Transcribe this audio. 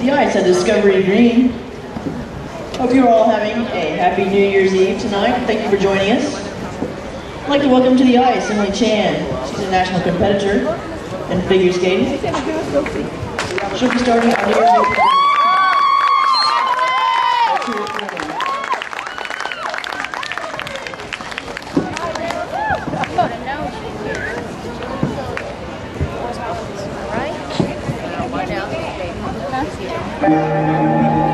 the ice at Discovery Green. Hope you're all having a happy New Year's Eve tonight. Thank you for joining us. I'd like to welcome to the ice Emily Chan. She's a national competitor in figure skating. She'll be starting on New Year's Eve. Right?